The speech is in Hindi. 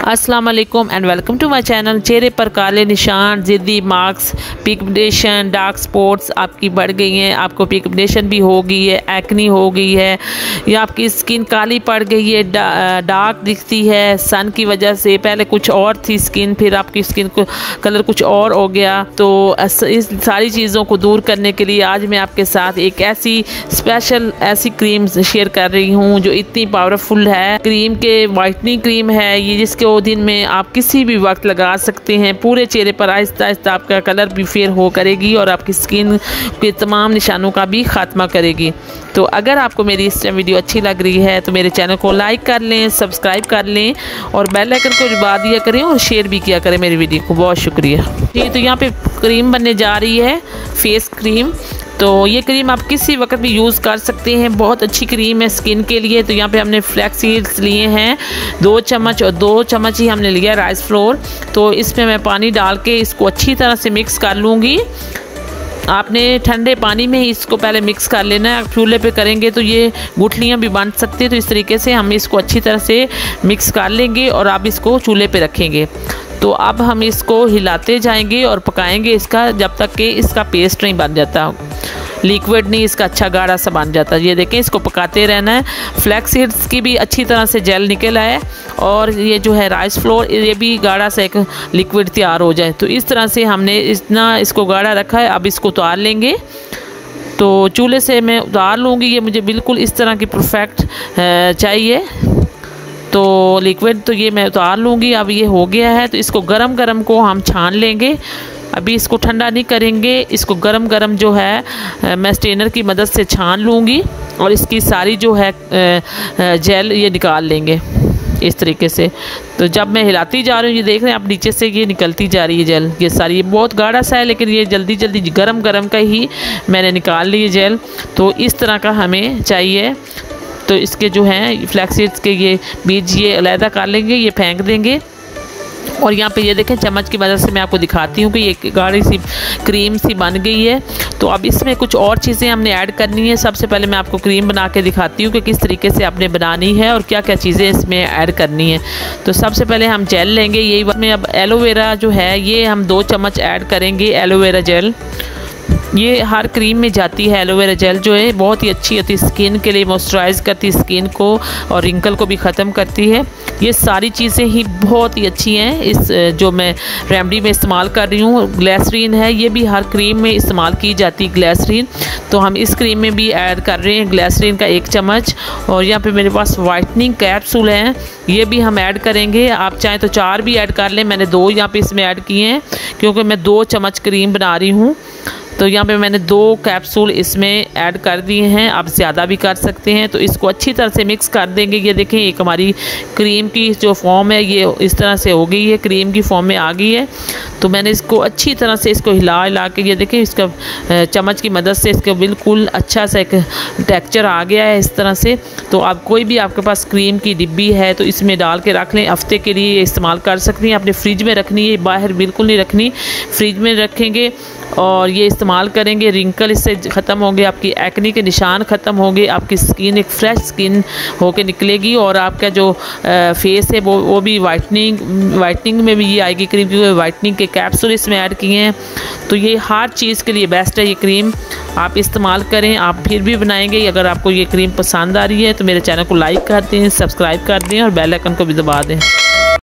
अस्सलाम वालेकुम and welcome to my channel. चेहरे पर काले निशान, ज़िद्दी मार्क्स, पिगमेंटेशन, डार्क स्पॉट्स आपकी बढ़ गई हैं, आपको पिगमेंटेशन भी हो गई है, एक्नी हो गई है, या आपकी स्किन काली पड़ गई है, डार्क दिखती है सन की वजह से। पहले कुछ और थी स्किन, फिर आपकी स्किन को कलर कुछ और हो गया। तो इस सारी चीज़ों को दूर करने के लिए आज मैं आपके साथ एक ऐसी स्पेशल क्रीम शेयर कर रही हूँ जो इतनी पावरफुल है। क्रीम के वाइटनिंग क्रीम है ये, जिसके दिन में आप किसी भी वक्त लगा सकते हैं। पूरे चेहरे पर आहिस्ता आहिस्ता आपका कलर भी फेयर हो करेगी और आपकी स्किन के तमाम निशानों का भी खात्मा करेगी। तो अगर आपको मेरी इस वीडियो अच्छी लग रही है तो मेरे चैनल को लाइक कर लें, सब्सक्राइब कर लें और बेल आइकन को दबा दिया करें और शेयर भी किया करें मेरी वीडियो को। बहुत शुक्रिया जी। तो यहाँ पे क्रीम बनने जा रही है, फेस क्रीम। तो ये क्रीम आप किसी वक्त भी यूज़ कर सकते हैं, बहुत अच्छी क्रीम है स्किन के लिए। तो यहाँ पे हमने फ्लैक्स सीड्स लिए हैं 2 चम्मच और 2 चम्मच ही हमने लिया राइस फ्लोर। तो इसमें मैं पानी डाल के इसको अच्छी तरह से मिक्स कर लूँगी। आपने ठंडे पानी में ही इसको पहले मिक्स कर लेना है। चूल्हे पे करेंगे तो ये गुठलियाँ भी बन सकती है। तो इस तरीके से हम इसको अच्छी तरह से मिक्स कर लेंगे और आप इसको चूल्हे पे रखेंगे। तो अब हम इसको हिलाते जाएंगे और पकाएंगे इसका जब तक कि इसका पेस्ट नहीं बन जाता, लिक्विड नहीं इसका अच्छा गाढ़ा सा बन जाता। ये देखें, इसको पकाते रहना है। फ्लैक्स सीड्स की भी अच्छी तरह से जेल निकल आए और ये जो है राइस फ्लोर, ये भी गाढ़ा सा एक लिक्विड तैयार हो जाए। तो इस तरह से हमने इतना इसको गाढ़ा रखा है। अब इसको उतार लेंगे। तो चूल्हे से मैं उतार लूँगी। ये मुझे बिल्कुल इस तरह की परफेक्ट चाहिए। तो लिक्विड तो ये मैं उतार लूँगी। अब ये हो गया है तो इसको गरम गरम को हम छान लेंगे। अभी इसको ठंडा नहीं करेंगे, इसको गरम गरम जो है मैं स्ट्रेनर की मदद से छान लूँगी और इसकी सारी जो है जेल ये निकाल लेंगे इस तरीके से। तो जब मैं हिलाती जा रही हूँ, ये देख रहे हैं आप, नीचे से ये निकलती जा रही है जेल। ये सारी, ये बहुत गाढ़ा सा है लेकिन ये जल्दी जल्दी गरम गरम का ही मैंने निकाल ली जेल। तो इस तरह का हमें चाहिए। तो इसके जो हैं फ्लैक्स सीड्स के ये बीज ये अलहदा कर लेंगे, ये फेंक देंगे। और यहाँ पे ये देखें, चम्मच की मदद से मैं आपको दिखाती हूँ कि ये गाढ़ी सी क्रीम सी बन गई है। तो अब इसमें कुछ और चीज़ें हमने ऐड करनी है। सबसे पहले मैं आपको क्रीम बना के दिखाती हूँ कि किस तरीके से आपने बनानी है और क्या क्या चीज़ें इसमें ऐड करनी है। तो सबसे पहले हम जेल लेंगे। यही में अब एलोवेरा जो है ये हम 2 चम्मच ऐड करेंगे। एलोवेरा जेल ये हर क्रीम में जाती है। एलोवेरा जेल जो है बहुत ही अच्छी होती है स्किन के लिए, मॉइस्चराइज करती है स्किन को और रिंकल को भी ख़त्म करती है। ये सारी चीज़ें ही बहुत ही अच्छी हैं। इस जो मैं रेमेडी में इस्तेमाल कर रही हूँ ग्लिसरीन है, ये भी हर क्रीम में इस्तेमाल की जाती है ग्लिसरीन। तो हम इस क्रीम में भी ऐड कर रहे हैं ग्लिसरीन का 1 चम्मच। और यहाँ पे मेरे पास वाइटनिंग कैप्सूल हैं, ये भी हम ऐड करेंगे। आप चाहें तो 4 भी ऐड कर लें, मैंने 2 यहाँ पे इसमें ऐड किए हैं क्योंकि मैं 2 चम्मच क्रीम बना रही हूँ। तो यहाँ पे मैंने 2 कैप्सूल इसमें ऐड कर दिए हैं, आप ज़्यादा भी कर सकते हैं। तो इसको अच्छी तरह से मिक्स कर देंगे। ये देखें, एक हमारी क्रीम की जो फॉर्म है ये इस तरह से हो गई है, क्रीम की फॉर्म में आ गई है। तो मैंने इसको अच्छी तरह से इसको हिला के, ये देखें, इसका चम्मच की मदद से इसका बिल्कुल अच्छा सा एक टेक्सचर आ गया है इस तरह से। तो आप कोई भी आपके पास क्रीम की डिब्बी है तो इसमें डाल के रख लें, हफ्ते के लिए इस्तेमाल कर सकती हैं। अपने फ्रिज में रखनी है, बाहर बिल्कुल नहीं रखनी, फ्रिज में रखेंगे और ये इस्तेमाल करेंगे। रिंकल इससे ख़त्म होंगे, आपकी एक्नी के निशान ख़त्म होंगे, आपकी स्किन एक फ्रेश स्किन होके निकलेगी और आपका जो फेस है वो भी वाइटनिंग में भी ये आएगी क्रीम, क्योंकि वाइटनिंग के कैप्सूल इसमें ऐड किए हैं। तो ये हर चीज़ के लिए बेस्ट है ये क्रीम, आप इस्तेमाल करें। आप फिर भी बनाएंगे। अगर आपको ये क्रीम पसंद आ रही है तो मेरे चैनल को लाइक कर दें, सब्सक्राइब कर दें और बेल आइकन को भी दबा दें।